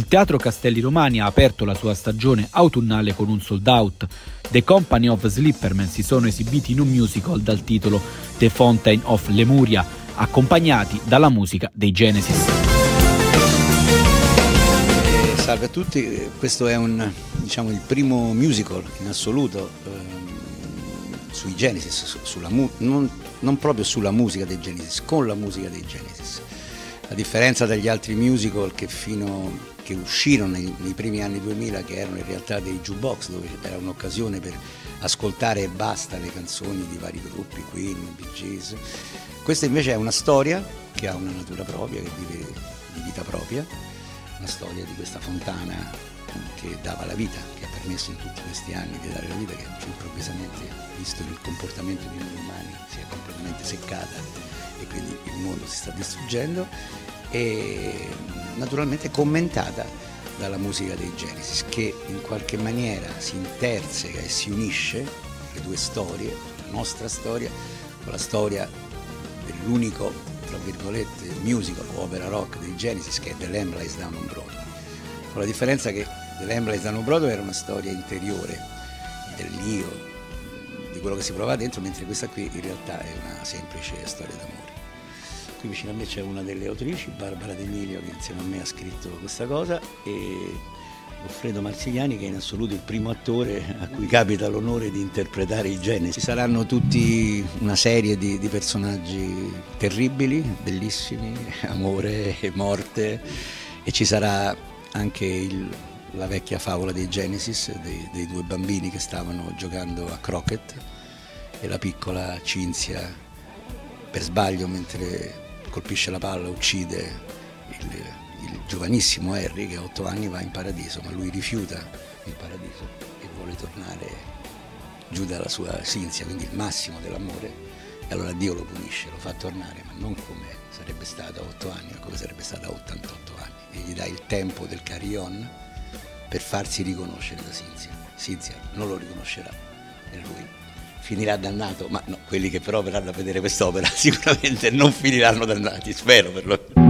Teatro Castelli Romani ha aperto la sua stagione autunnale con un sold out. The Company of Slippermen si sono esibiti in un musical dal titolo The Fountain of Lemuria, accompagnati dalla musica dei Genesis. Salve a tutti, questo è il primo musical in assoluto sui Genesis, non proprio sulla musica dei Genesis, con la musica dei Genesis. La differenza dagli altri musical che uscirono nei primi anni 2000, che erano in realtà dei jukebox, dove era un'occasione per ascoltare e basta le canzoni di vari gruppi, Queen, Bee Gees. Questa invece è una storia che ha una natura propria, che vive di vita propria, una storia di questa fontana che dava la vita, che ha permesso in tutti questi anni di dare la vita, che improvvisamente, visto il comportamento di noi umani, si è completamente seccata e quindi il mondo si sta distruggendo, e naturalmente commentata dalla musica dei Genesis, che in qualche maniera si interseca e si unisce le due storie, la nostra storia con la storia dell'unico, tra virgolette, musical o opera rock dei Genesis, che è The Lamb Lies Down on Broadway, con la differenza che The Lamb Lies Down on Broadway era una storia interiore dell'io, di quello che si provava dentro, mentre questa qui in realtà è una semplice storia d'amore. Qui vicino a me c'è una delle autrici, Barbara D'Emilio, che insieme a me ha scritto questa cosa, e Goffredo Marsigliani, che è in assoluto il primo attore a cui capita l'onore di interpretare i Genesis. Ci saranno tutti una serie di personaggi terribili, bellissimi, amore, morte, e ci sarà anche la vecchia favola dei Genesis, dei due bambini che stavano giocando a croquet, e la piccola Cinzia, per sbaglio, mentre colpisce la palla, uccide il giovanissimo Harry, che a 8 anni va in paradiso, ma lui rifiuta il paradiso e vuole tornare giù dalla sua Cinzia, quindi il massimo dell'amore, e allora Dio lo punisce, lo fa tornare, ma non come sarebbe stato a 8 anni, ma come sarebbe stato a 88 anni, e gli dà il tempo del carillon per farsi riconoscere da Cinzia. Cinzia non lo riconoscerà, e lui finirà dannato, ma no, quelli che però verranno a vedere quest'opera sicuramente non finiranno dannati, spero per loro.